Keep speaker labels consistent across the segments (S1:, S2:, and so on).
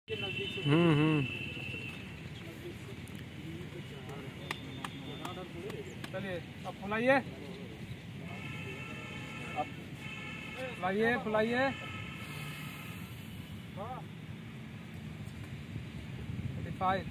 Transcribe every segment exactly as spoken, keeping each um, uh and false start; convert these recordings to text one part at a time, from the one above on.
S1: हम्म हम्म
S2: चलिए अब फुलाइए, अब फुलाइए फुलाइए फाइव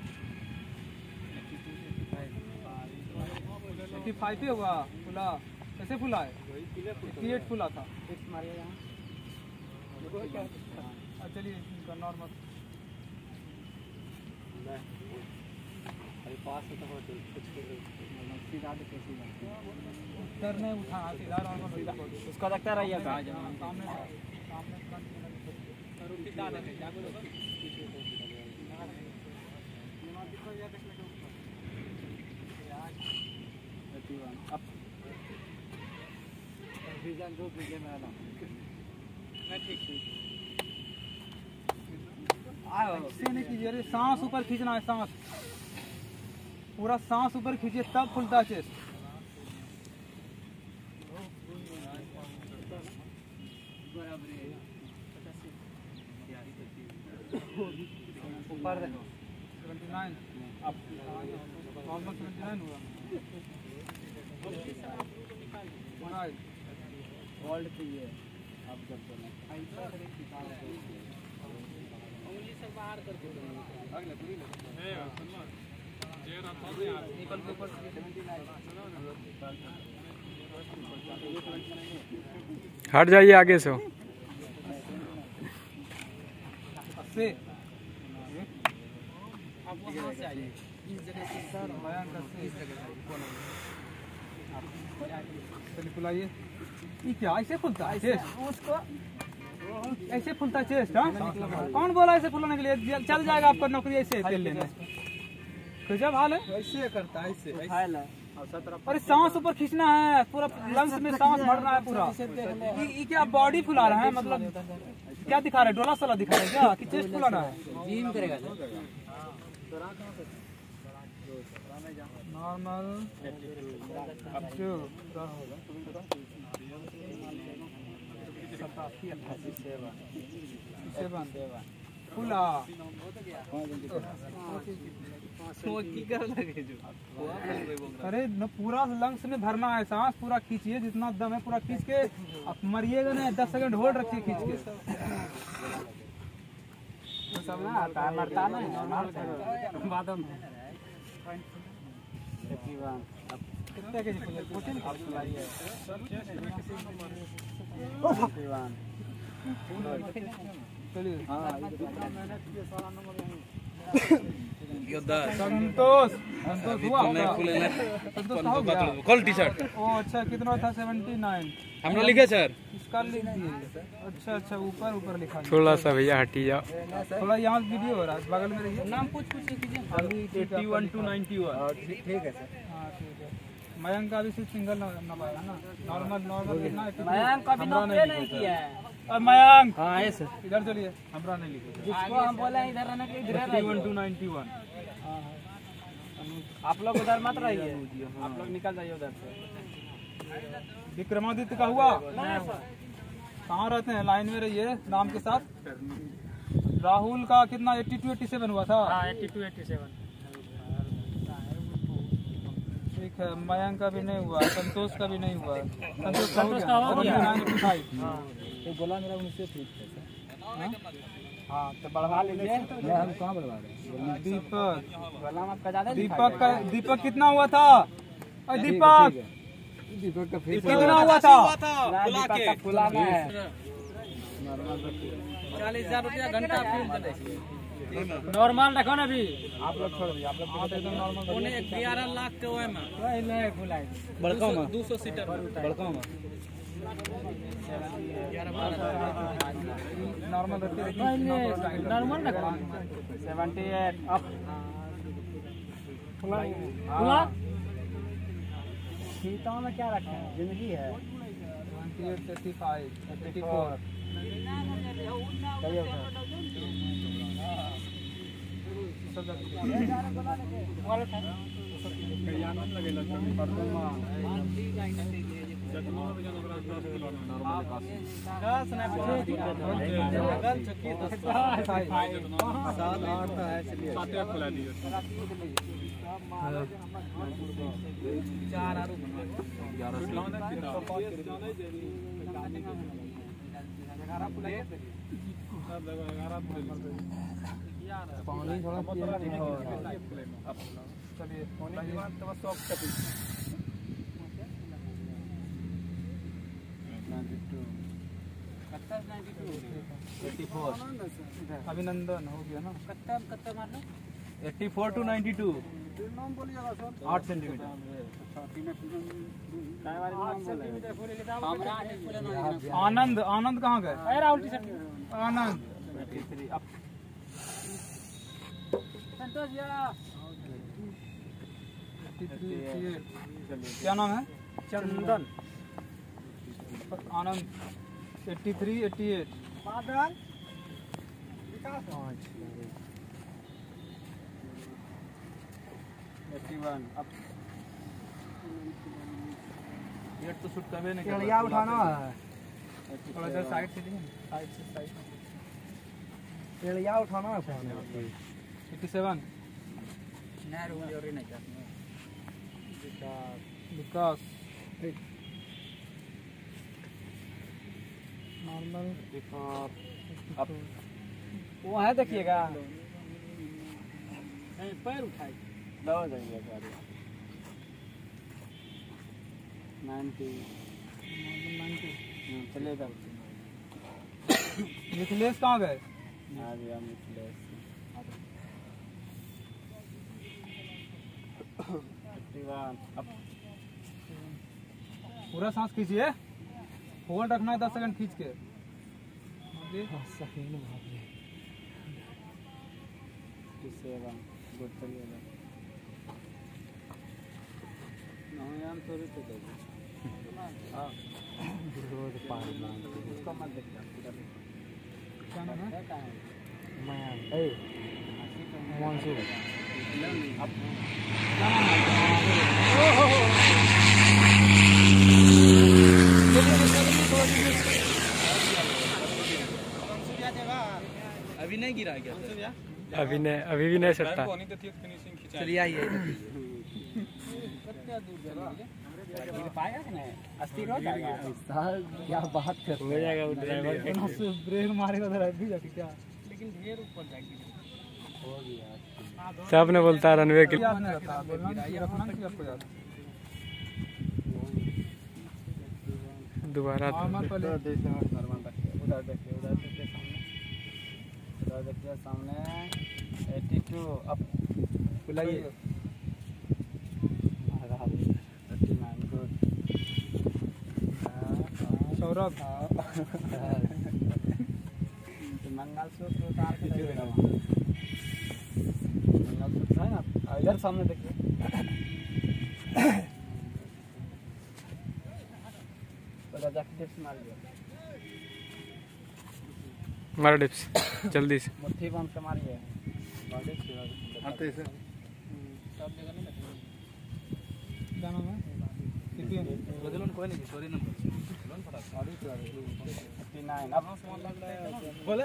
S2: एटी फाइव ही हुआ फुला। कैसे फुला है? एट्टी एट फुला था। चलिए इनका नॉर्मल उत्तर ने उठा सीधा नॉर्मल सीधा उसका लगता रहिए सामने सामने ऐसे नहीं कीजिए, अरे सांस ऊपर खींचना है, सांस पूरा सांस ऊपर खींचिए तब खुलता है चेस्ट। ऊपर सेवेंटी नाइन अब नॉर्मल सेवेंटी नाइन हुआ। वर्ल्ड के लिए अब जब उंगली से बाहर करके
S1: हट जाइए आगे से।
S2: अस्सी आप वहाँ से आइए इस जगह से सर मयंक अस्सी इस जगह से फुलाइए। ये क्या ऐसे फुलता है चेस्ट? उसको ऐसे फुलता है चेस्ट? हाँ कौन बोला ऐसे फुलाने के लिए? चल जाएगा आपका नौकरी ऐसे तेल लेने। गजब हाल है। ऐसे करता है ऐसे अरे सांस ऊपर खींचना है, पूरा लंग्स में सांस भरना है पूरा। ये क्या बॉडी फुला रहा है? मतलब क्या दिखा रहे हैं? डोला सोला दिखा रहे हैं क्या कि चेस्ट फुलाना है? जिम करेगा नॉर्मल अप टू सेवन फुला। अरे न पूरा लंग्स में भरना है सांस, पूरा खींचिए जितना दम है पूरा खींच के। अब मरिएगा नहीं, दस सेकंड होल्ड रखिए खींच के। सब ना आता है मरता नहीं बादम कितने के जी फोर्टीन आप सुनाइए। चलिए संतोष संतोष हुआ
S1: कल टी शर्ट
S2: ओ अच्छा कितना था? सेवेंटी नाइन
S1: हमने लिखे सर,
S2: इसका लिख दिए। अच्छा अच्छा ऊपर ऊपर लिखा
S1: थोड़ा सा भैया हटी जाओ,
S2: थोड़ा यहाँ वीडियो हो रहा है बगल में रहिए। नाम पूछ पूछ कीजिए।
S1: Eighty one two ninety one
S2: ठीक है सर। हाँ ठीक है। मयंक का भी सिर्फ सिंगल नंबर है ना? नॉर्मल नॉर्मल कितना? मयंक का भी नंबर नहीं किया है। और मयंक हाँ है सर, इधर चलिए। हमरा नहीं लिखा जिसको हम बोले इधर रहने के इधर eighty one two ninety one. आप लोग उधर मत रहिए, आप लोग निकल जाइए उधर से। विक्रमादित्य का हुआ? कहाँ रहते हैं? लाइन में रहिए नाम के साथ। राहुल का कितना? एट्टी टू एट्टी सेवन हुआ था। हाँ एट्टी टू एट्टी सेवन ठीक है। मयंक का भी नहीं हुआ, संतोष का भी नहीं हुआ। संतोष का हो गया तो बोला मेरा उनसे ठीक है। हाँ तो बढ़वा लीजिए। हम कहाँ बढ़वा रहे हैं? दीपक दीपक का दीपक कितना हुआ था? दीपक दीपक का कितना हुआ था? फुलाना है चालीस हजार रुपया घंटा नॉर्मल रखो ना। अभी आप लोग छोड़ दिए, आप लोग एकदम नॉर्मल। ग्यारह लाख के ओए में बड़का में दो सौ सीटर बड़का में नॉर्मल नॉर्मल रखो। सेवेंटी एट अप फुला सीता में क्या रखे हैं? जिंदगी है। Seventy eight eighty five eighty four पानी थोड़ा चलिए अभिनंदन हो गया ना। Eighty four two ninety two आठ सेंटीमीटर। आनंद आनंद कहाँ गए? आनंद क्या नाम है? Chandan. Anand eighty three eighty eight eighty one. अब ये तो शूट करवे नहीं कर उठाना है थोड़ा इधर साइड से साइड से साइड एलिया उठाना है। एट्टी सेवन विकास नॉर्मल वो है देखिएगा पैर उठाई दवा जाएंगे नाइन्टी नाइन्टी चलेगा। मिथिलेश कहाँ गए? मिथिलेश पूरा सांस खींचिए, होल्ड रखना है दस सेकंड खींच के। क्या नाम है? मानसूर। अभी नहीं गिरा क्या?
S1: अभी नहीं, अभी भी नहीं सकता।
S2: चलिए आइए। क्या बात कर
S1: हो जाएगा वो ड्राइवर
S2: ब्रेक मारेगा उधर अभी जाके क्या, लेकिन ढेर ऊपर जाएगी।
S1: सब ने बोलता है रनवे के
S2: याद नहीं रहता, बोलना नहीं रखना नहीं आपको याद।
S1: दोबारा
S2: नॉर्मल पहले उधर देखिए, उधर देखिए सामने, उधर देखिए सामने। एट्टी टू अब बुलाइए। सौरभ मंगलसूत्र उतार के मंगलसूत्र है ना, इधर सामने देखिए।
S1: मारो डिप्स जल्दी से।
S2: मुट्ठी बंद से मारिए। क्या नाम है? कोई नहीं, सॉरी नंबर बोले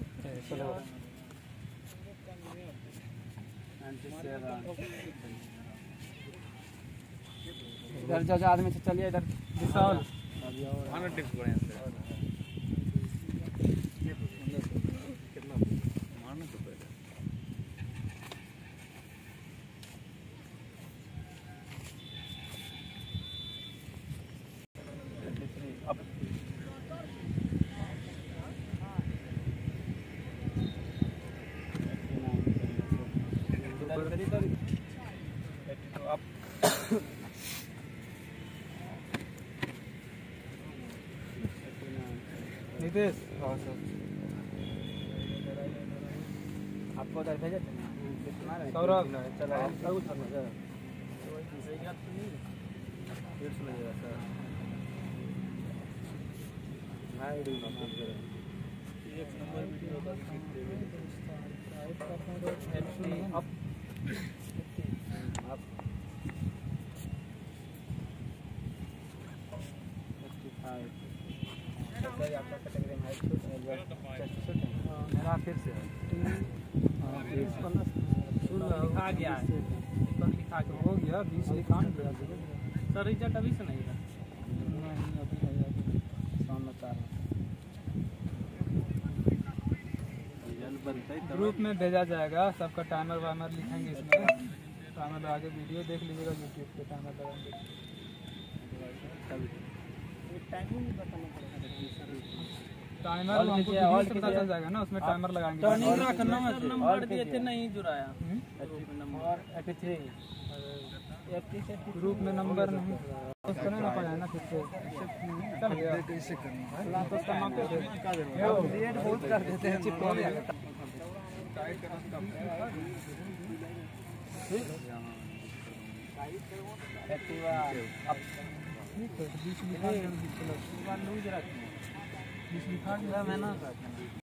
S2: इधर जो आदमी से चलिए इधर विशाल। टिप्स बढ़िया से कितना मारना तो पहले। नितेश आपको उधर भेजे थे ना सौरभ। चला लिखा गया है, लिखा गया हो गया बीस लिखा गया सर, रिजल्ट अभी से नहीं है। नहीं अभी नहीं, अभी समाचार ग्रुप में भेजा जाएगा, सबका टाइमर वाइमर लिखेंगे इसमें, टाइमर लगा के वीडियो देख लीजिएगा यूट्यूब पे, टाइमर लगाएंगे। टाइमर हमको वीडियो से पता चल जाएगा ना, उसमें टाइमर लगाएंगे। नंबर दिए थे नहीं जुड़ाया, ग्रुप में नंबर नहीं उसको नहीं ना पाया ना, फिर से चल गया कैसे करना तो उसका नाम लेट बहुत कर देते हैं, चिपका लिया एक्टिवा अब ठीक है, बीच लिखा बीच लिखा मैं ना